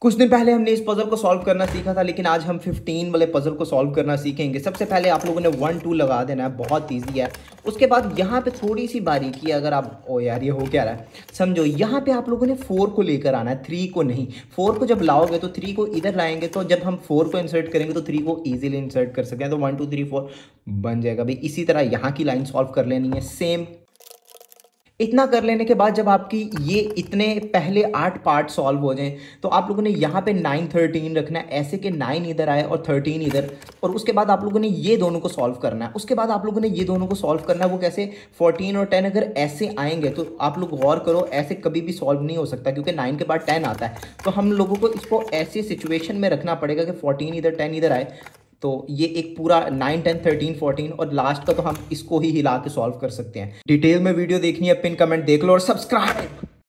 कुछ दिन पहले हमने इस पजल को सॉल्व करना सीखा था, लेकिन आज हम 15 वाले पजल को सॉल्व करना सीखेंगे। सबसे पहले आप लोगों ने 1 2 लगा देना है, बहुत इजी है। उसके बाद यहाँ पे थोड़ी सी बारीकी है, अगर आप ओ यार ये हो क्या रहा है समझो, यहाँ पे आप लोगों ने 4 को लेकर आना है, 3 को नहीं। 4 को जब लाओगे तो 3 को इधर लाएंगे, तो जब हम 4 को इंसर्ट करेंगे तो 3 को ईजिली इंसर्ट कर सकते हैं। तो 1 2 3 4 बन जाएगा भाई। इसी तरह यहाँ की लाइन सॉल्व कर लेनी है सेम। इतना कर लेने के बाद जब आपकी ये इतने पहले 8 पार्ट सॉल्व हो जाएं, तो आप लोगों ने यहाँ पे 9 13 रखना है, ऐसे कि 9 इधर आए और 13 इधर। और उसके बाद आप लोगों ने ये दोनों को सॉल्व करना है। उसके बाद आप लोगों ने ये दोनों को सॉल्व करना है। वो कैसे? 14 और 10 अगर ऐसे आएंगे तो आप लोग गौर करो, ऐसे कभी भी सॉल्व नहीं हो सकता, क्योंकि 9 के बाद 10 आता है। तो हम लोगों को इसको ऐसे सिचुएशन में रखना पड़ेगा कि 14 इधर 10 इधर आए। तो ये एक पूरा 9 10 13 14 और लास्ट का तो हम इसको ही हिला के सॉल्व कर सकते हैं। डिटेल में वीडियो देखनी है, पिन कमेंट देख लो और सब्सक्राइब।